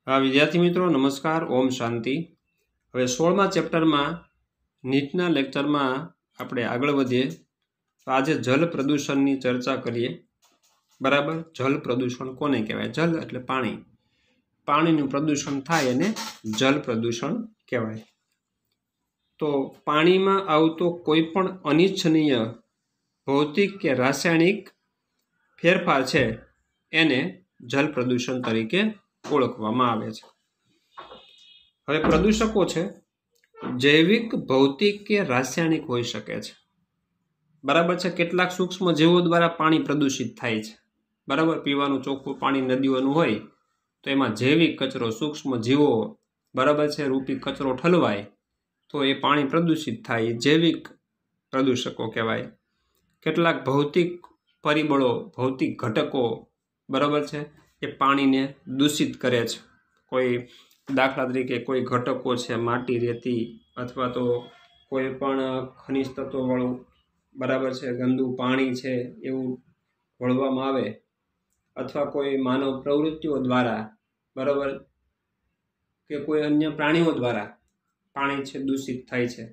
हाँ विद्यार्थी मित्रों नमस्कार। ओम शांति। હવે 16મા ચેપ્ટરમાં નીટના લેક્ચરમાં આપણે આગળ વધીએ તો આજે જલ પ્રદૂષણની ચર્ચા કરીએ। બરાબર, જલ પ્રદૂષણ કોને કહેવાય? જલ એટલે પાણી, પાણીનું પ્રદૂષણ થાય એને જલ પ્રદૂષણ કહેવાય। તો પાણીમાં આવતો કોઈ પણ અનિચ્છનીય ભૌતિક કે રાસાયણિક ફેરફાર છે એને જલ પ્રદૂષણ તરીકે ઓળખવામાં આવે છે। હવે પ્રદૂષકો છે જૈવિક, ભૌતિક કે રાસાયણિક હોઈ શકે છે। બરાબર છે। કેટલાક સૂક્ષ્મ જીવો દ્વારા પાણી પ્રદૂષિત થાય છે। બરાબર, પીવાનું ચોખ્ખું પાણી નદીઓનું હોય તો એમાં જૈવિક કચરો, સૂક્ષ્મ જીવો બરાબર છે રૂપી કચરો ઠલવાય તો એ પાણી પ્રદૂષિત થાય, જૈવિક પ્રદૂષકો કહેવાય। કેટલાક ભૌતિક પરિબળો, ભૌતિક ઘટકો બરાબર છે એ પાણીને દૂષિત કરે છે। કોઈ દાખલા તરીકે કોઈ ઘટકો છે, માટી, રેતી અથવા તો કોઈ પણ ખનિજ તત્વોવાળું બરાબર છે ગંદુ પાણી છે એવું વળવામાં આવે અથવા કોઈ માનવ પ્રવૃત્તિઓ દ્વારા બરાબર કે કોઈ અન્ય પ્રાણીઓ દ્વારા પાણી છે દૂષિત થાય છે।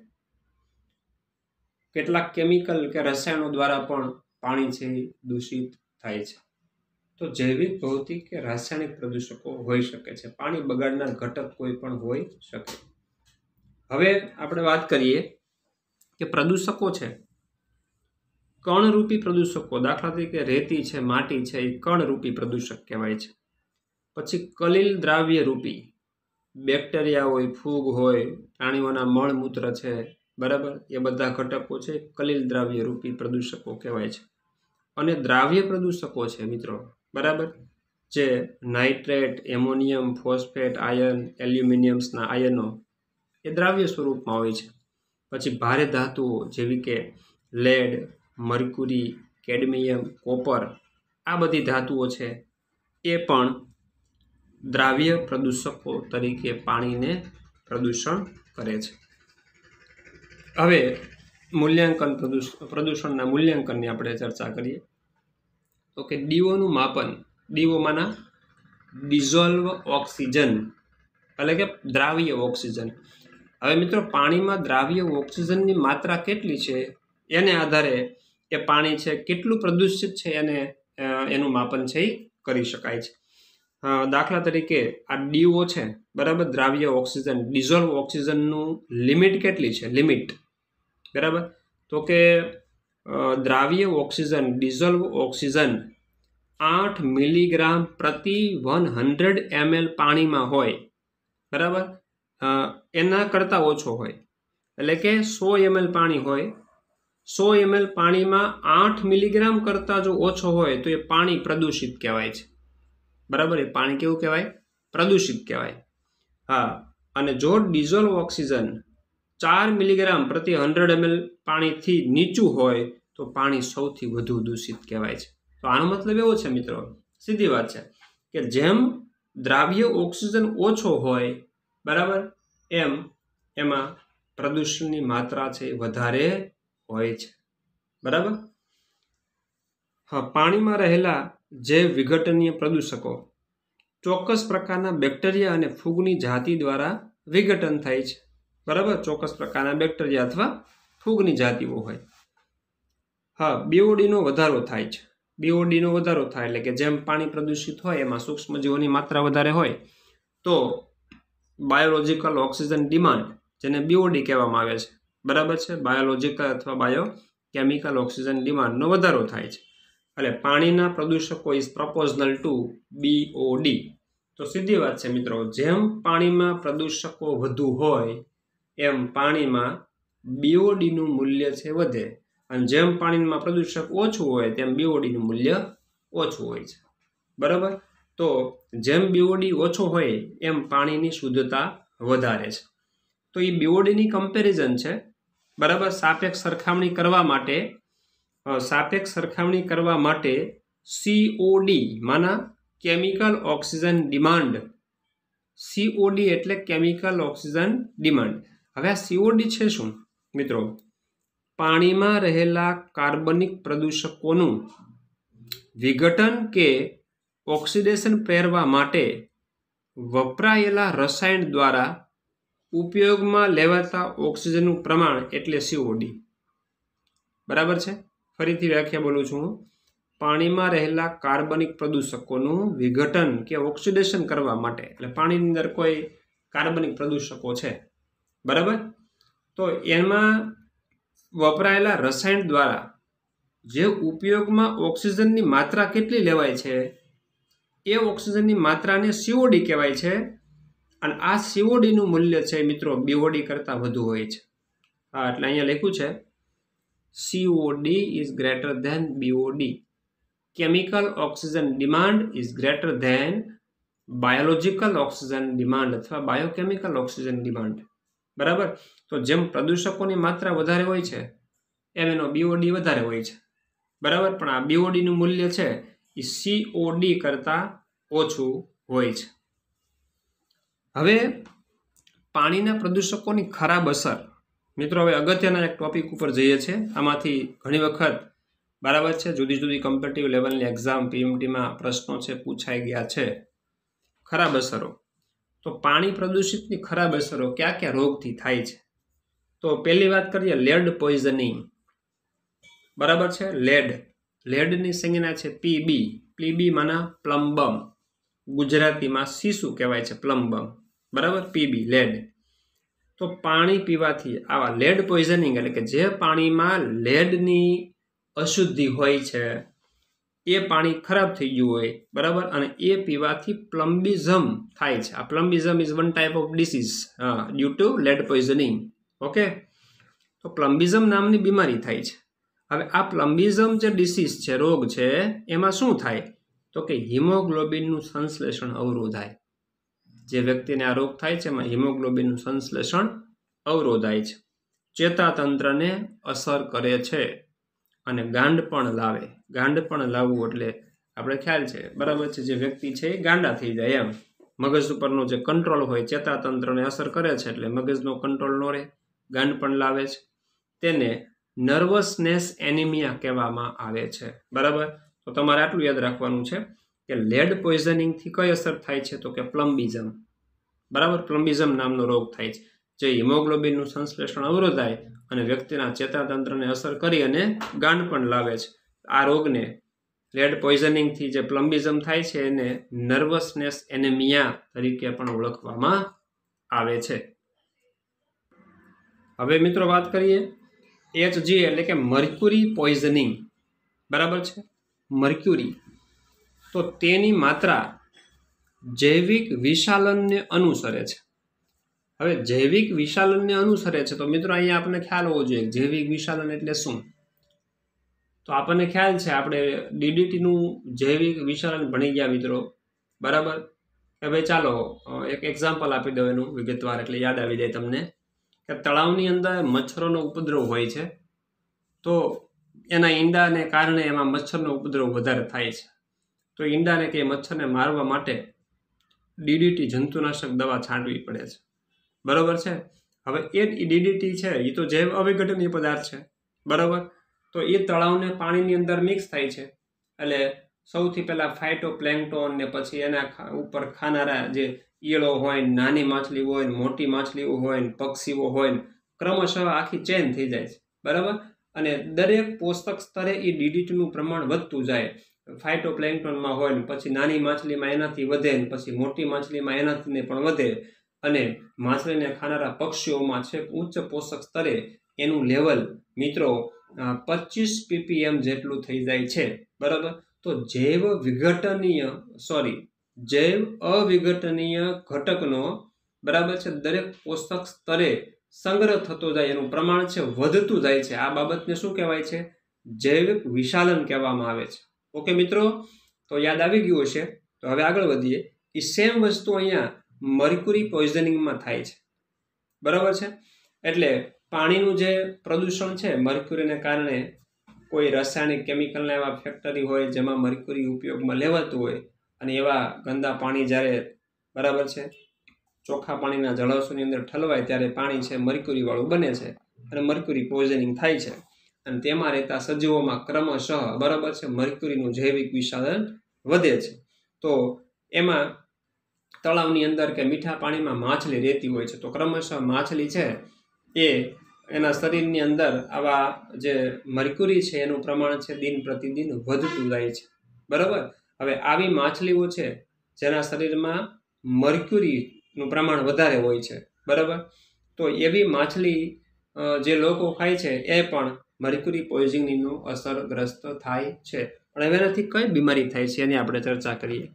કેટલાક કેમિકલ કે રસાયણો દ્વારા પણ પાણી છે દૂષિત થાય છે। તો જૈવિક, ભૌતિક કે રાસાયણિક પ્રદૂષકો હોઈ શકે છે। પાણી બગાડનાર ઘટક કોઈ પણ હોઈ શકે। હવે આપણે વાત કરીએ કે પ્રદૂષકો છે કણરૂપી પ્રદૂષકો, દાખલા તરીકે રેતી છે, માટી છે, એ કણરૂપી પ્રદૂષક કહેવાય છે। પછી કલિલ દ્રાવ્ય રૂપી, બેક્ટેરિયા હોય, ફૂગ હોય, પ્રાણીઓના મળમૂત્ર છે બરાબર, એ બધા ઘટકો છે કલિલ દ્રાવ્ય રૂપી પ્રદૂષકો કહેવાય છે। અને દ્રાવ્ય પ્રદૂષકો છે મિત્રો બરાબર, જે નાઇટ્રેટ, એમોનિયમ, ફોસ્ફેટ આયન, એલ્યુમિનિયમ્સના આયનો એ દ્રાવ્ય સ્વરૂપમાં હોય છે। પછી ભારે ધાતુઓ જેવી કે લેડ, મર્ક્યુરી, કેડમિયમ, કોપર, આ બધી ધાતુઓ છે એ પણ દ્રાવ્ય પ્રદૂષકો તરીકે પાણીને પ્રદૂષણ કરે છે। હવે મૂલ્યાંકન પ્રદૂષણના મૂલ્યાંકનની આપણે ચર્ચા કરીએ તો કે ડીઓનું માપન, ડીઓમાંના ડિઝોલ્વ ઓક્સિજન એટલે કે દ્રાવ્ય ઓક્સિજન। હવે મિત્રો પાણીમાં દ્રાવ્ય ઓક્સિજનની માત્રા કેટલી છે એને આધારે એ પાણી છે કેટલું પ્રદૂષિત છે એને એનું માપન છે એ કરી શકાય છે। દાખલા તરીકે આ ડીઓ છે બરાબર, દ્રાવ્ય ઓક્સિજન, ડિઝોલ્વ ઓક્સિજનનું લિમિટ કેટલી છે? લિમિટ બરાબર, તો કે દ્રાવ્ય ઓક્સિજન, ડિઝોલ્વ ઓક્સિજન 8 મિલીગ્રામ પ્રતિ 100 ml પાણીમાં હોય બરાબર, એના કરતાં ઓછો હોય, એટલે કે 100 ml પાણી હોય, 100 ml પાણીમાં 8 મિલીગ્રામ કરતાં જો ઓછો હોય તો એ પાણી પ્રદૂષિત કહેવાય છે બરાબર। એ પાણી કેવું કહેવાય? પ્રદૂષિત કહેવાય। હા, અને જો ડિઝોલ્વ ઓક્સિજન 4 મિલીગ્રામ પ્રતિ 100 ml પાણીથી નીચું હોય તો પાણી સૌથી વધુ દૂષિત કહેવાય છે। તો આનો મતલબ એવો છે મિત્રો, સીધી વાત છે કે જેમ દ્રાવ્ય ઓક્સિજન ઓછો હોય બરાબર એમ એમાં પ્રદૂષણની માત્રા છે વધારે હોય છે બરાબર। હા, પાણીમાં રહેલા જૈવ વિઘટનીય પ્રદૂષકો ચોક્કસ પ્રકારના બેક્ટેરિયા અને ફૂગની જાતિ દ્વારા વિઘટન થાય છે બરાબર, ચોક્કસ પ્રકારના બેક્ટેરિયા અથવા ફૂગની જાતિઓ હોય। હા, બીઓડીનો વધારો થાય છે, બીઓડીનો વધારો થાય એટલે કે જેમ પાણી પ્રદૂષિત હોય એમાં સૂક્ષ્મજીવોની માત્રા વધારે હોય તો બાયોલોજિકલ ઓક્સિજન ડિમાન્ડ, જેને બીઓડી કહેવામાં આવે છે બરાબર છે, બાયોલોજિકલ અથવા બાયોકેમિકલ ઓક્સિજન ડિમાન્ડનો વધારો થાય છે। એટલે પાણીના પ્રદૂષકો ઇઝ પ્રપોઝનલ ટુ બીઓડી। તો સીધી વાત છે મિત્રો, જેમ પાણીમાં પ્રદૂષકો વધુ હોય એમ પાણીમાં બીઓડીનું મૂલ્ય છે વધે, અને જેમ પાણીમાં પ્રદૂષક ઓછું હોય તેમ બીઓડીનું મૂલ્ય ઓછું હોય છે બરાબર। તો જેમ બીઓડી ઓછો હોય એમ પાણીની શુદ્ધતા વધારે છે। તો એ બીઓડીની કમ્પેરિઝન છે બરાબર, સાપેક્ષ સરખામણી કરવા માટે સીઓડી માના કેમિકલ ઓક્સિજન ડિમાન્ડ, સીઓડી એટલે કેમિકલ ઓક્સિજન ડિમાન્ડ। હવે આ સીઓડી છે શું મિત્રો? પાણીમાં રહેલા કાર્બનિક પ્રદૂષકોનું વિઘટન કે ઓક્સિડેશન પ્રેરવા માટે વપરાયેલા રસાયણ દ્વારા ઉપયોગમાં લેવાતા ઓક્સિજનનું પ્રમાણ એટલે COD. બરાબર છે? ફરીથી વ્યાખ્યા બોલું છું. પાણીમાં રહેલા કાર્બનિક પ્રદૂષકોનું વિઘટન કે ઓક્સિડેશન કરવા માટે, એટલે પાણીની અંદર કોઈ કાર્બનિક પ્રદૂષકો છે, બરાબર, તો એમાં વપરાયેલા રસાયણ દ્વારા જે ઉપયોગમાં ઓક્સિજનની માત્રા કેટલી લેવાય છે એ ઓક્સિજનની માત્રાને COD કહેવાય છે. અને આ COD નું મૂલ્ય છે મિત્રો BOD કરતાં વધુ હોય છે. હા, એટલે અહીંયા લખ્યું છે COD is greater than BOD. Chemical oxygen demand is greater than biological oxygen demand અથવા biochemical oxygen demand. બરાબર? તો જેમ પ્રદૂષકોની માત્રા વધારે હોય છે એમ એનો BOD વધારે હોય છે. બરાબર? પણ આ BOD નું મૂલ્ય છે એ COD કરતાં ઓછું હોય છે. હવે પાણીના પ્રદૂષકોની ખરાબ અસર. મિત્રો હવે અગત્યના એક ટોપિક ઉપર જઈએ છીએ. આમાંથી ઘણી વખત બરાબર છે જુદી જુદી કોમ્પિટિટિવ લેવલની એક્ઝામ PMTમાં પ્રશ્નો છે પૂછાઈ ગયા છે. ખરાબ અસરો. તો પાણી પ્રદૂષિતની ખરાબ અસરો કયા કયા રોગથી થાય છે? તો પહેલી વાત કરીએ લેડ પોઈઝનિંગ. બરાબર છે? લેડની સંજ્ઞા છે PB. PB માના પ્લમ્બમ. ગુજરાતીમાં શીશુ કહેવાય છે, પ્લમ્બમ. બરાબર? PB lead. તો પાણી પીવાથી આવા લેડ પોઈઝનિંગ એટલે કે જે પાણીમાં લેડની અશુદ્ધિ હોય છે એ પાણી ખરાબ થઈ ગયું હોય, બરાબર, અને એ પીવાથી પ્લમ્બિઝમ થાય છે. આ plumbism is one type of disease due to lead poisoning. Okay, તો પ્લમ્બિઝમ નામની બીમારી થાય છે. હવે આ પ્લમ્બિઝમ જે ડિસીઝ છે, રોગ છે, એમાં શું થાય? તો કે હિમોગ્લોબિનનું સંશ્લેષણ અવરોધાય. જે વ્યક્તિને આ રોગ થાય છે એમાં હિમોગ્લોબિનનું સંશ્લેષણ અવરોધાય છે. ચેતાતંત્રને અસર કરે છે અને ગાંડ પણ લાવે. ગાંડ પણ લાવવું એટલે આપણે ખ્યાલ છે, બરાબર છે, જે વ્યક્તિ છે એ ગાંડા થઈ જાય એમ. મગજ ઉપરનો જે કંટ્રોલ હોય ચેતાતંત્રને અસર કરે છે એટલે મગજનો કંટ્રોલ ન રહે, ગાંડ પણ લાવે છે. તેને નર્વસનેસ એનિમિયા કહેવામાં આવે છે. બરાબર? તો તમારે આટલું યાદ રાખવાનું છે કે લેડ પોઈઝનિંગથી કઈ અસર થાય છે? તો કે પ્લમ્બિઝમ. બરાબર? પ્લમ્બિઝમ નામનો રોગ થાય છે જે હિમોગ્લોબિનનું સંશ્લેષણ અવરોધાય અને વ્યક્તિના ચેતાતંત્રને અસર કરી અને ગાંડ પણ લાવે છે. આ રોગને લેડ પોઈઝનિંગથી જે પ્લમ્બિઝમ થાય છે એને નર્વસનેસ એનેમિયા તરીકે પણ ઓળખવામાં આવે છે. હવે મિત્રો વાત કરીએ HG એટલે કે મર્ક્યુરી પોઈઝનિંગ. બરાબર છે? મર્ક્યુરી. તો તેની માત્રા જૈવિક વિશાલનને અનુસરે છે. હવે જૈવિક વિશાલનને અનુસરે છે તો મિત્રો અહીંયા આપણને ખ્યાલ હોવો જોઈએ જૈવિક વિશાલન એટલે શું. તો આપણને ખ્યાલ છે, આપણે DDTનું જૈવિક વિશાલન ભણી ગયા મિત્રો. બરાબર? કે ભાઈ ચાલો એક એક્ઝામ્પલ આપી દઉં એનું વિગતવાર એટલે યાદ આવી જાય તમને કે તળાવની અંદર મચ્છરોનો ઉપદ્રવ હોય છે. તો એના ઈંડાને કારણે એમાં મચ્છરનો ઉપદ્રવ વધારે થાય છે. તો ઈંડાને કે મચ્છરને મારવા માટે DDT જંતુનાશક દવા છાંટવી પડે છે. બરાબર છે? હવે એ DDT છે એ તો જૈવ અવિઘટનીય પદાર્થ છે. બરાબર? તો એ તળાવને પાણીની અંદર મિક્સ થાય છે એટલે સૌથી પહેલા ફાઇટોપ્લેન્ક્ટોન ને પછી એના ઉપર ખાનારા જે ઈયળો હોય, નાની માછલી હોય, મોટી માછલીઓ હોય, પક્ષીઓ હોય, ક્રમશઃ આખી ચેન થઈ જાય છે. બરાબર? અને દરેક પોષક સ્તરે એ DDTનું પ્રમાણ વધતું જાય. ફાઇટોપ્લેન્ક્ટોનમાં હોય ને પછી નાની માછલીમાં એનાથી વધે ને પછી મોટી માછલીમાં એનાથી પણ વધે અને માછલીને ખાનારા પક્ષીઓમાં છે ઉચ્ચ પોષક સ્તરે એનું લેવલ મિત્રો 25 ppm જેટલું થઈ જાય છે. બરાબર? તો જૈવ અવિઘટનીય ઘટકનો બરાબર છે દરેક પોષક સ્તરે સંગ્રહ થતો જાય એનું પ્રમાણ છે વધતું જાય છે. આ બાબતને શું કહેવાય છે? જૈવિક વિશાલન કહેવામાં આવે છે. ઓકે મિત્રો, તો યાદ આવી ગયું હશે. તો હવે આગળ વધીએ. એ સેમ વસ્તુ અહીંયા મર્ક્યુરી પોઈઝનિંગમાં થાય છે. બરાબર છે? એટલે પાણીનું જે પ્રદૂષણ છે મર્ક્યુરીને કારણે કોઈ રાસાયણિક કેમિકલના એવા ફેક્ટરી હોય જેમાં મર્ક્યુરી ઉપયોગમાં લેવાતું હોય અને એવા ગંદા પાણી જ્યારે બરાબર છે ચોખ્ખા પાણીના જળાશયોની અંદર ઠલવાય ત્યારે પાણી છે મર્ક્યુરી વાળું બને છે અને મર્ક્યુરી પોઈઝનિંગ થાય છે અને તેમાં રહેતા સજીવોમાં ક્રમશઃ બરાબર છે મર્ક્યુરીનું જૈવિક વિશાલન વધે છે. તો એમાં તળાવની અંદર કે મીઠા પાણીમાં માછલી રહેતી હોય છે, તો ક્રમશઃ માછલી છે એ એના શરીરની અંદર આવા જે મર્ક્યુરી છે એનું પ્રમાણ છે દિન પ્રતિદિન વધતું જાય છે, બરાબર। હવે આવી માછલીઓ છે જેના શરીરમાં મર્ક્યુરીનું પ્રમાણ વધારે હોય છે, બરાબર। તો એવી માછલી જે લોકો ખાય છે એ પણ મર્ક્યુરી પોઈઝનિંગનો અસરગ્રસ્ત થાય છે। પણ હવે એનાથી કઈ બીમારી થાય છે એની આપણે ચર્ચા કરીએ।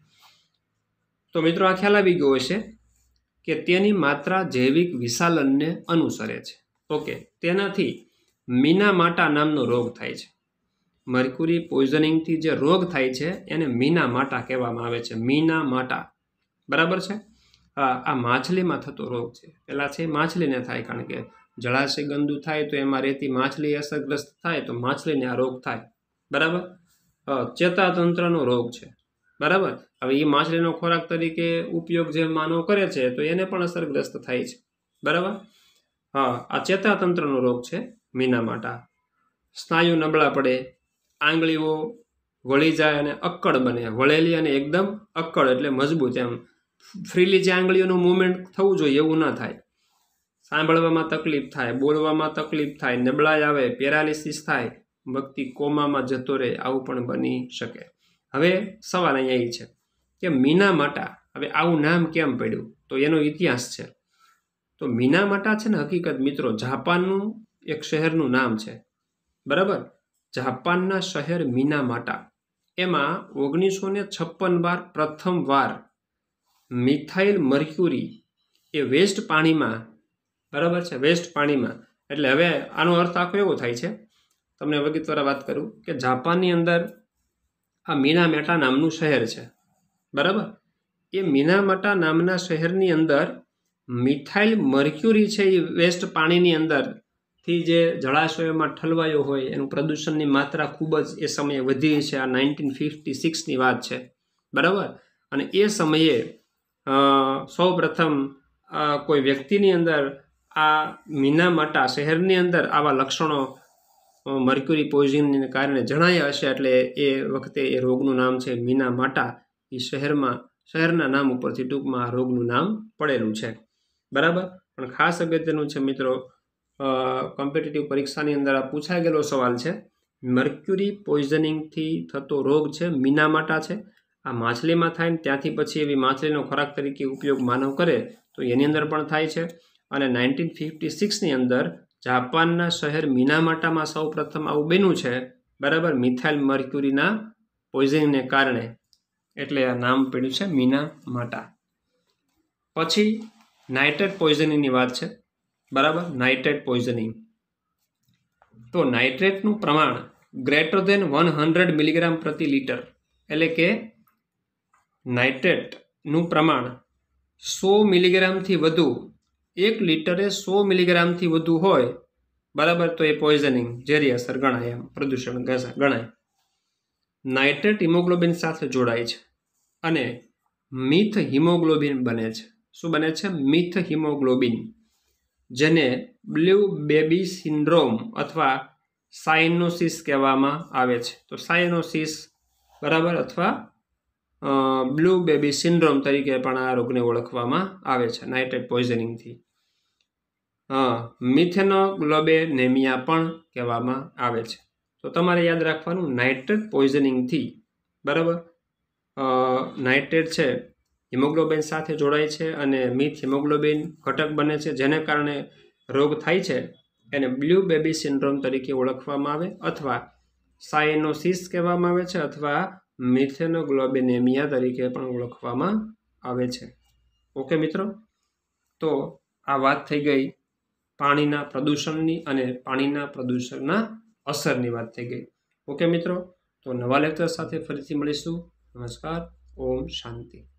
તો મિત્રો આ ખ્યાલ આવી ગયો હશે કે તેની માત્રા જૈવિક વિશાલનને અનુસરે છે। ઓકે, તેનાથી મીનામાટા નામનો રોગ થાય છે। મર્ક્યુરી પોઈઝનિંગથી જે રોગ થાય છે એને મીનામાટા કહેવામાં આવે છે, મીનામાટા, બરાબર છે। આ માછલીમાં થતો રોગ છે, પેલા છે માછલીને થાય, કારણ કે જળાશય ગંદુ થાય તો એમાં રહેતી માછલી અસરગ્રસ્ત થાય તો માછલીને આ રોગ થાય, બરાબર। ચેતાતંત્રનો રોગ છે, બરાબર। હવે એ માછલીનો ખોરાક તરીકે ઉપયોગ જે માનવ કરે છે તો એને પણ અસરગ્રસ્ત થાય છે, બરાબર। આ ચેતાતંત્રનો રોગ છે મીનામાટા। સ્નાયુ નબળા પડે, આંગળીઓ વળી જાય અને અક્કડ બને, વળેલી અને એકદમ અક્કડ એટલે મજબૂત, એમ ફ્રીલી જે આંગળીઓનું મૂવમેન્ટ થવું જોઈએ એવું ના થાય। સાંભળવામાં તકલીફ થાય, બોલવામાં તકલીફ થાય, નબળાઈ આવે, પેરાલિસિસ થાય, વ્યક્તિ કોમામાં જતો રહે, આવું પણ બની શકે। હવે સવાલ અહીંયા એ છે કે મીનામાટા, હવે આવું નામ કેમ પડ્યું? તો એનો ઇતિહાસ છે। તો મીનામાટા છે ને હકીકત મિત્રો જાપાનનું એક શહેરનું નામ છે, બરાબર। જાપાનના શહેર મીનામાટા, એમાં 1956 પ્રથમ વાર મિથાઇલ મર્ક્યુરી એ વેસ્ટ પાણીમાં, બરાબર છે, વેસ્ટ પાણીમાં, એટલે હવે આનો અર્થ આખો એવો થાય છે, તમને વિગતવાર વાત કરું કે જાપાનની અંદર આ મીનામાટા નામનું શહેર છે, બરાબર। એ મીનામાટા નામના શહેરની અંદર મિથાઇલ મર્ક્યુરી છે એ વેસ્ટ પાણીની અંદરથી જે જળાશયોમાં ઠલવાયો હોય એનું પ્રદૂષણની માત્રા ખૂબ જ એ સમયે વધી છે। આ 1956ની વાત છે, બરાબર। અને એ સમયે સૌ પ્રથમ કોઈ વ્યક્તિની અંદર આ મીનામાટા શહેરની અંદર આવા લક્ષણો મર્ક્યુરી પોઈઝનિંગને કારણે જણાયા હશે, એટલે એ વખતે એ રોગનું નામ છે મીનામાટા। એ શહેરના નામ ઉપરથી ટૂંકમાં આ રોગનું નામ પડેલું છે, બરાબર। પણ ખાસ અગત્યનું છે મિત્રો, કોમ્પિટિટિવ પરીક્ષાની અંદર આ પૂછાઈ ગયેલો સવાલ છે, મર્ક્યુરી પોઈઝનિંગથી થતો રોગ છે મીનામાટા છે, આ માછલીમાં થાય ને ત્યાંથી પછી એવી માછલીનો ખોરાક તરીકે ઉપયોગ માનવ કરે તો એની અંદર પણ થાય છે। અને 1956ની અંદર જાપાનના શહેર મીનામાટામાં સૌ પ્રથમ આવું બન્યું છે, બરાબર, મિથાઇલ મર્ક્યુરીના પોઈઝનિંગને કારણે, એટલે આ નામ પડ્યું છે મીનામાટા। પછી નાઇટ્રેટ પોઈઝનિંગની વાત છે, બરાબર। નાઇટ્રેટ પોઈઝનિંગ, તો નાઇટ્રેટનું પ્રમાણ ગ્રેટર દેન 100 મિલીગ્રામ પ્રતિ લીટર, એટલે કે નાઇટ્રેટનું પ્રમાણ 100 મિલીગ્રામથી વધુ, 1 લીટરે 100 મિલીગ્રામથી વધુ હોય, બરાબર, તો એ પોઈઝનિંગ ઝેરી અસર ગણાય, એમ પ્રદૂષણ ગણાય। નાઇટ્રેટ હિમોગ્લોબિન સાથે જોડાય છે અને મિથ હિમોગ્લોબિન બને છે। શું બને છે? મિથ હિમોગ્લોબિન, જેને બ્લુ બેબી સિન્ડ્રોમ અથવા સાયનોસિસ કહેવામાં આવે છે। તો સાયનોસિસ, બરાબર, અથવા બ્લુ બેબી સિન્ડ્રોમ તરીકે પણ આ રોગને ઓળખવામાં આવે છે નાઇટ્રેટ પોઈઝનિંગથી। મિથેનોગ્લોબેનેમિયા પણ કહેવામાં આવે છે। તો તમારે યાદ રાખવાનું, નાઇટ્રેટ પોઈઝનિંગથી, બરાબર, નાઇટ્રેટ છે હિમોગ્લોબિન સાથે જોડાય છે અને મિથ હિમોગ્લોબિન ઘટક બને છે, જેને કારણે રોગ થાય છે એને બ્લુ બેબી સિન્ડ્રોમ તરીકે ઓળખવામાં આવે, અથવા સાયનોસિસ કહેવામાં આવે છે, અથવા મિથેનોગ્લોબેનેમિયા તરીકે પણ ઓળખવામાં આવે છે। ઓકે મિત્રો, તો આ વાત થઈ ગઈ પાણીના પ્રદૂષણની અને પાણીના પ્રદૂષણના અસરની વાત થઈ ગઈ। ઓકે મિત્રો, તો નવા લેક્ચર સાથે ફરીથી મળીશું। નમસ્કાર, ઓમ શાંતિ।